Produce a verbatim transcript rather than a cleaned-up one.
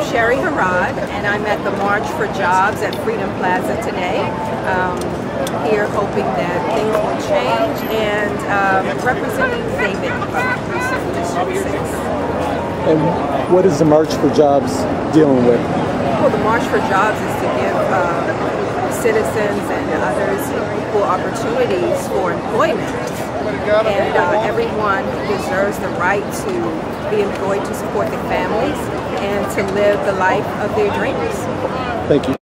Chery, and I'm at the March for Jobs at Freedom Plaza today. Um, here hoping that things will change and um, representing David of District six. And what is the March for Jobs dealing with? Well, the March for Jobs is to give uh, citizens and others equal opportunities for employment. And uh, everyone deserves the right to be employed to support their families and to live the life of their dreams. Thank you.